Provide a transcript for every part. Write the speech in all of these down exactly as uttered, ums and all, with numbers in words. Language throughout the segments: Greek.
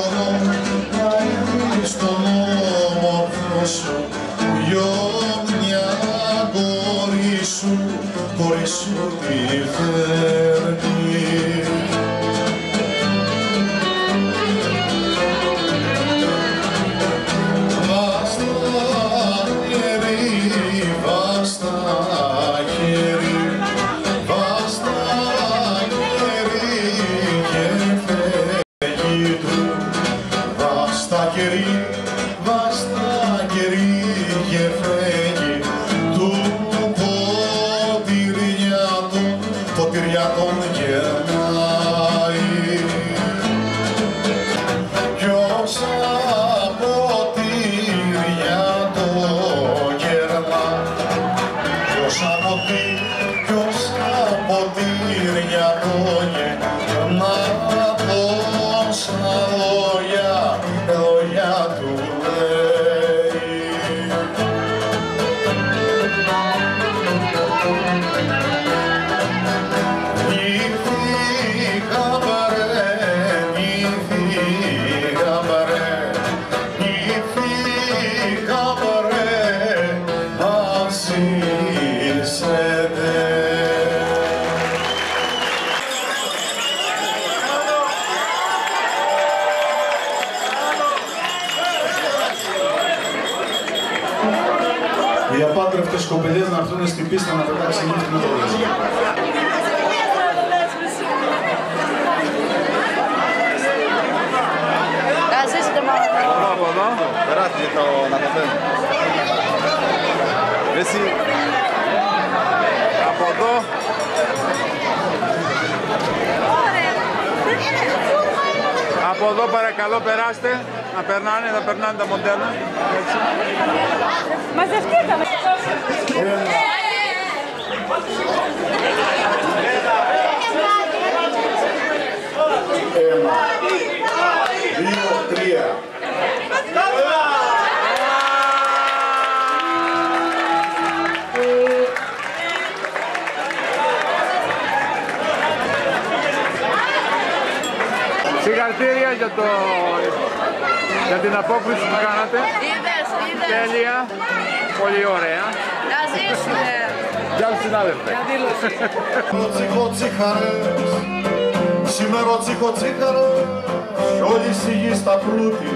μπορώ να είμαι στον όμορφο σου γιο μια κόρη σου, κόρη σου τη φέρνει. Βάστα κερί και φέγγι του ποτηριάτων, ποτηριάτων γερνάει. Κι όσα ποτηριάτων γερνά, κι όσα ποτηριάτων γερνά, τόσα λόγια, λόγια του λέει. Νύφη χαμπαρέ, νύφη χαμπαρέ, νύφη χαμπαρέ, ασύσετε. Οι απάντρευτες κοπελιές να έρθουν στην πίστα να πετάξει νύχτη με το δέσμι. Εδώ, από εδώ, περάθηκε το να κατέβει. Εσύ, από εδώ. Από εδώ παρακαλώ περάστε, να περνάνε, να περνάνε τα μοντέλα. Μαζευτήκαμε. Ένα, δύο, τρία. Συγχαρητήρια για, το... για την απόκριση που κάνατε. Είδες, είδες. Τέλεια. Πολύ ωραία. Να ζήσουμε. Γεια σου συνάδελφε. Για δήλωση. Τσιχοτσιχαρές, σήμερα τσιχοτσιχαρές, όλη η γη στα πλούτη.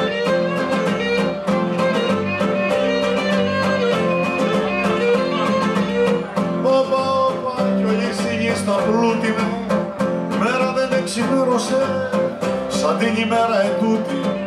Όπα, όπα, κι όλη η γη στα πλούτη. Μέρα δεν εξημέρωσε, σαν την ημέρα ετούτη.